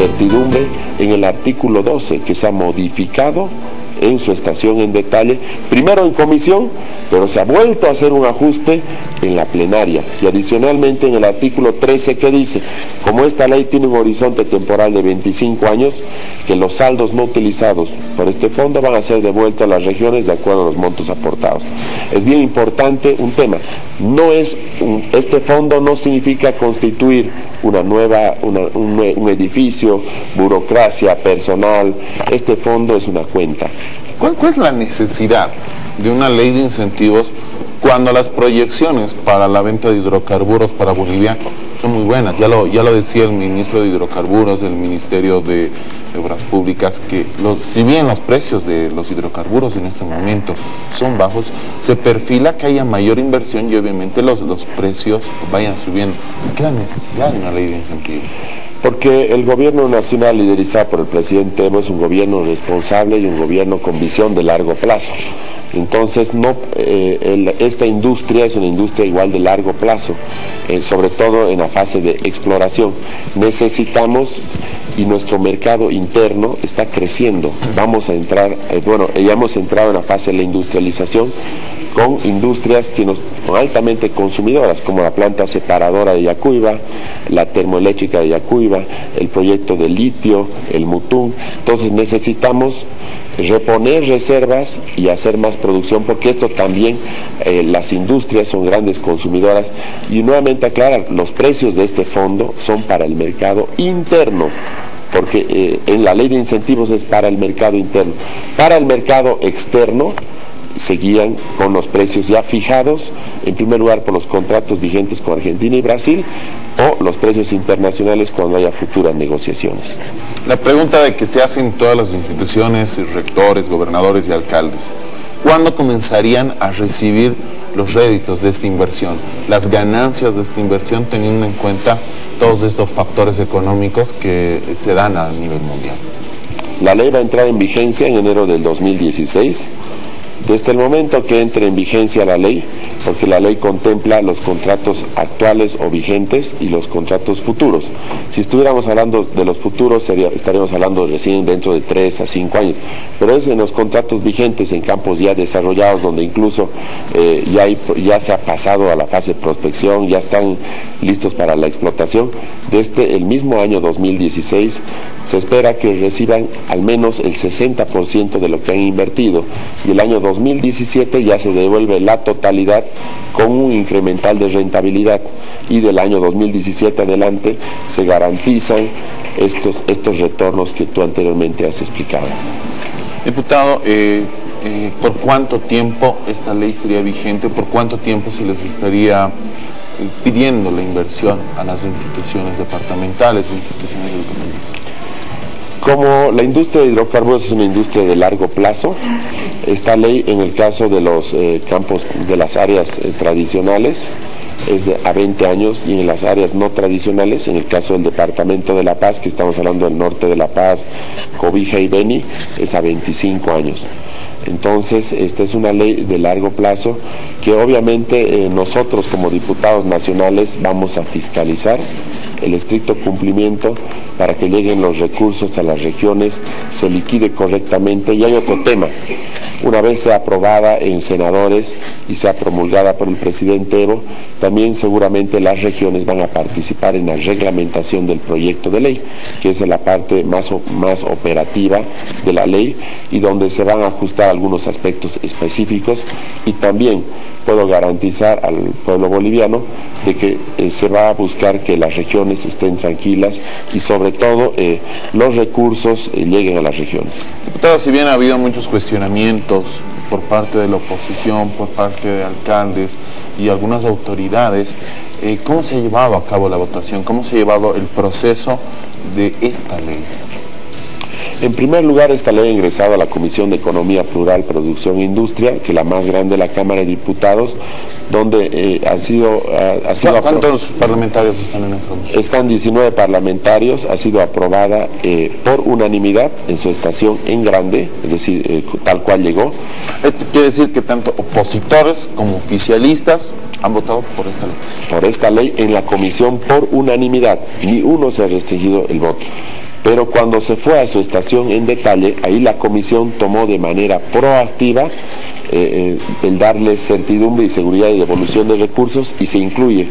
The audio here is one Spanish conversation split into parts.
incertidumbre en el artículo 12, que se ha modificado en su estación en detalle, primero en comisión, pero se ha vuelto a hacer un ajuste en la plenaria, y adicionalmente en el artículo 13, que dice, como esta ley tiene un horizonte temporal de 25 años, que los saldos no utilizados por este fondo van a ser devueltos a las regiones de acuerdo a los montos aportados. Es bien importante un tema, este fondo no significa constituir un edificio, burocracia, personal. Este fondo es una cuenta. ¿Cuál es la necesidad de una ley de incentivos cuando las proyecciones para la venta de hidrocarburos para Bolivia son muy buenas? Ya lo decía el ministro de Hidrocarburos, del Ministerio de Obras Públicas, que si bien los precios de los hidrocarburos en este momento son bajos, se perfila que haya mayor inversión y obviamente los precios vayan subiendo. ¿Qué es la necesidad de una ley de incentivos? Porque el gobierno nacional liderizado por el presidente Evo es un gobierno responsable y un gobierno con visión de largo plazo. Entonces, esta industria es una industria igual de largo plazo, sobre todo en la fase de exploración. Necesitamos, y nuestro mercado interno está creciendo. Vamos a entrar, ya hemos entrado en la fase de la industrialización, con industrias con altamente consumidoras, como la planta separadora de Yacuiba, la termoeléctrica de Yacuiba, el proyecto de litio, el Mutún. Entonces necesitamos reponer reservas y hacer más producción, porque esto también, las industrias son grandes consumidoras, y nuevamente aclarar, los precios de este fondo son para el mercado interno, porque en la ley de incentivos es para el mercado interno. Para el mercado externo seguían con los precios ya fijados, en primer lugar por los contratos vigentes con Argentina y Brasil, o los precios internacionales cuando haya futuras negociaciones. La pregunta de que se hacen todas las instituciones, rectores, gobernadores y alcaldes: ¿cuándo comenzarían a recibir los réditos de esta inversión, las ganancias de esta inversión, teniendo en cuenta todos estos factores económicos que se dan a nivel mundial? La ley va a entrar en vigencia en enero del 2016. Desde el momento que entre en vigencia la ley, porque la ley contempla los contratos actuales o vigentes y los contratos futuros. Si estuviéramos hablando de los futuros, estaríamos hablando recién dentro de 3 a 5 años, pero es en los contratos vigentes en campos ya desarrollados, donde incluso ya se ha pasado a la fase de prospección, ya están listos para la explotación. Desde el mismo año 2016 se espera que reciban al menos el 60% de lo que han invertido, y el año 2017 ya se devuelve la totalidad con un incremental de rentabilidad, y del año 2017 adelante se garantizan estos retornos que tú anteriormente has explicado. Diputado, ¿por cuánto tiempo esta ley sería vigente? ¿Por cuánto tiempo se les estaría pidiendo la inversión a las instituciones departamentales, instituciones educativas? Como la industria de hidrocarburos es una industria de largo plazo, esta ley en el caso de los campos de las áreas tradicionales es a 20 años, y en las áreas no tradicionales, en el caso del departamento de La Paz, que estamos hablando del norte de La Paz, Cobija y Beni, es a 25 años. Entonces, esta es una ley de largo plazo que obviamente nosotros como diputados nacionales vamos a fiscalizar el estricto cumplimiento para que lleguen los recursos a las regiones, se liquide correctamente. Y hay otro tema: una vez sea aprobada en senadores y sea promulgada por el presidente Evo, también seguramente las regiones van a participar en la reglamentación del proyecto de ley, que es la parte más operativa de la ley, y donde se van a ajustar algunos aspectos específicos. Y también puedo garantizar al pueblo boliviano de que se va a buscar que las regiones estén tranquilas, y sobre todo los recursos lleguen a las regiones. Diputado, si bien ha habido muchos cuestionamientos por parte de la oposición, por parte de alcaldes y algunas autoridades, ¿cómo se ha llevado a cabo la votación? ¿Cómo se ha llevado el proceso de esta ley? En primer lugar, esta ley ha ingresado a la Comisión de Economía Plural, Producción e Industria, que es la más grande de la Cámara de Diputados, donde ha sido ¿Cuántos parlamentarios están en esta comisión? Están 19 parlamentarios, ha sido aprobada por unanimidad en su estación en grande, es decir, tal cual llegó. Esto quiere decir que tanto opositores como oficialistas han votado por esta ley. Por esta ley en la comisión por unanimidad, ni uno se ha restringido el voto. Pero cuando se fue a su estación en detalle, ahí la comisión tomó de manera proactiva el darle certidumbre y seguridad y devolución de recursos, y se incluye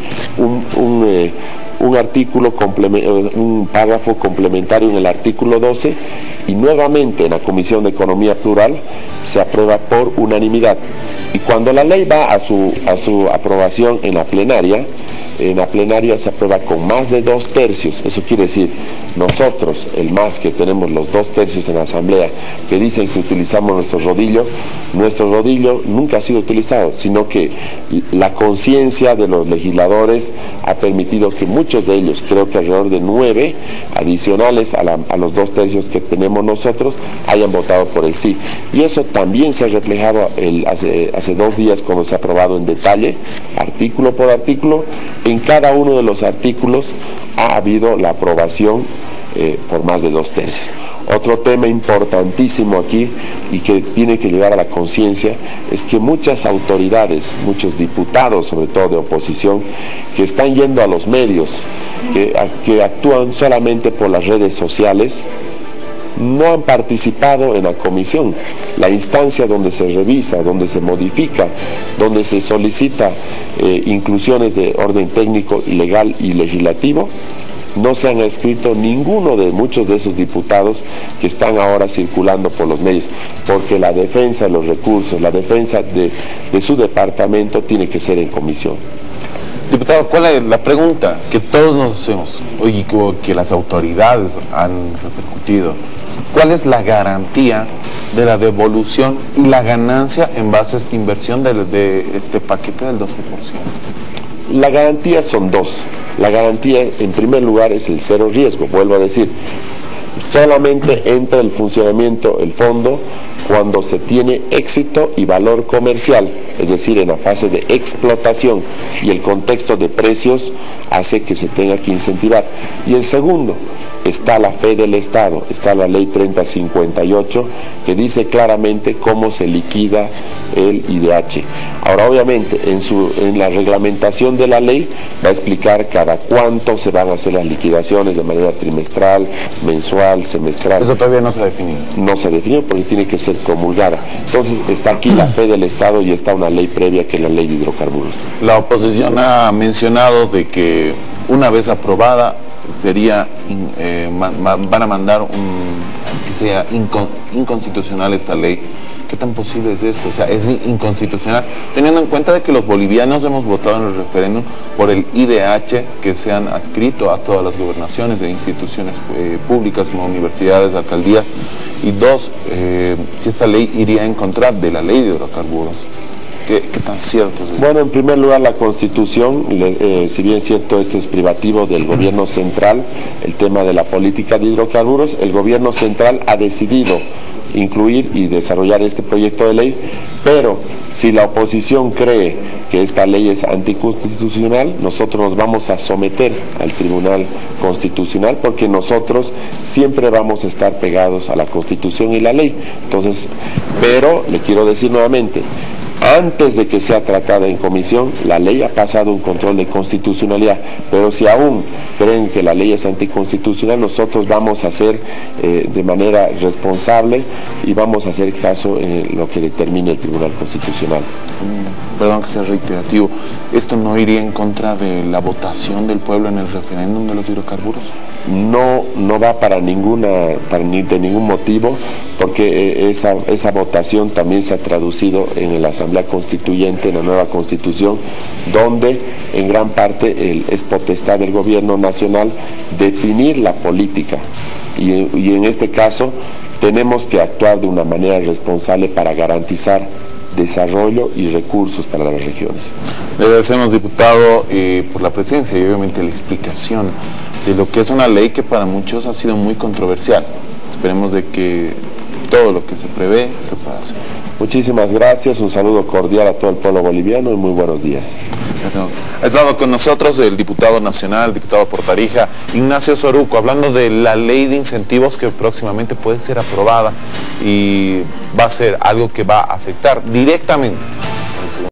un artículo, un párrafo complementario en el artículo 12, y nuevamente en la Comisión de Economía Plural se aprueba por unanimidad. Y cuando la ley va a su aprobación en la plenaria se aprueba con más de 2/3. Eso quiere decir, nosotros, el MAS, que tenemos los 2/3 en la Asamblea, que dicen que utilizamos nuestro rodillo nunca ha sido utilizado, sino que la conciencia de los legisladores ha permitido que muchos de ellos, creo que alrededor de 9 adicionales a los 2/3 que tenemos nosotros, hayan votado por el sí. Y eso también se ha reflejado hace 2 días cuando se ha aprobado en detalle, artículo por artículo. En cada uno de los artículos ha habido la aprobación por más de 2/3. Otro tema importantísimo aquí y que tiene que llegar a la conciencia es que muchas autoridades, muchos diputados, sobre todo de oposición, que están yendo a los medios, que actúan solamente por las redes sociales, no han participado en la comisión, la instancia donde se revisa, donde se modifica, donde se solicita inclusiones de orden técnico, legal y legislativo. No se han escrito ninguno de muchos de esos diputados que están ahora circulando por los medios, porque la defensa de los recursos, la defensa de su departamento tiene que ser en comisión. Diputado, ¿cuál es la pregunta que todos nos hacemos, oye, que las autoridades han repercutido? ¿Cuál es la garantía de la devolución y la ganancia en base a esta inversión de este paquete del 12%? La garantía son dos. La garantía, en primer lugar, es el cero riesgo. Vuelvo a decir, solamente entra el funcionamiento, el fondo, cuando se tiene éxito y valor comercial, es decir, en la fase de explotación, y el contexto de precios hace que se tenga que incentivar. Y el segundo, está la fe del Estado, está la ley 3058, que dice claramente cómo se liquida el IDH. Ahora, obviamente, en la reglamentación de la ley va a explicar cada cuánto se van a hacer las liquidaciones de manera trimestral, mensual, semestral. Eso todavía no se ha definido. No se ha definido porque tiene que ser promulgada. Entonces, está aquí la fe del Estado y está una ley previa que es la ley de hidrocarburos. La oposición ha mencionado de que una vez aprobada van a mandar que sea inconstitucional esta ley. ¿Qué tan posible es esto? O sea, es inconstitucional, teniendo en cuenta de que los bolivianos hemos votado en el referéndum por el IDH que se han adscrito a todas las gobernaciones de instituciones públicas como universidades, alcaldías, y dos, que esta ley iría en contra de la ley de hidrocarburos. ¿Qué tan cierto es eso? Bueno, en primer lugar, la Constitución, si bien es cierto, esto es privativo del gobierno central, el tema de la política de hidrocarburos, el gobierno central ha decidido incluir y desarrollar este proyecto de ley, pero si la oposición cree que esta ley es anticonstitucional, nosotros nos vamos a someter al Tribunal Constitucional, porque nosotros siempre vamos a estar pegados a la Constitución y la ley. Entonces, pero le quiero decir nuevamente, antes de que sea tratada en comisión, la ley ha pasado un control de constitucionalidad, pero si aún creen que la ley es anticonstitucional, nosotros vamos a hacer de manera responsable y vamos a hacer caso en lo que determine el Tribunal Constitucional. Perdón que sea reiterativo, ¿esto no iría en contra de la votación del pueblo en el referéndum de los hidrocarburos? No va para de ningún motivo, porque esa votación también se ha traducido en la Asamblea Constituyente, en la nueva Constitución, donde en gran parte es potestad del gobierno nacional definir la política, y en este caso tenemos que actuar de una manera responsable para garantizar desarrollo y recursos para las regiones. Le agradecemos, diputado, por la presencia y obviamente la explicación de lo que es una ley que para muchos ha sido muy controversial. Esperemos de que todo lo que se prevé se pueda hacer. Muchísimas gracias, un saludo cordial a todo el pueblo boliviano y muy buenos días. Gracias. Ha estado con nosotros el diputado nacional, diputado por Tarija, Ignacio Soruco, hablando de la ley de incentivos que próximamente puede ser aprobada y va a ser algo que va a afectar directamente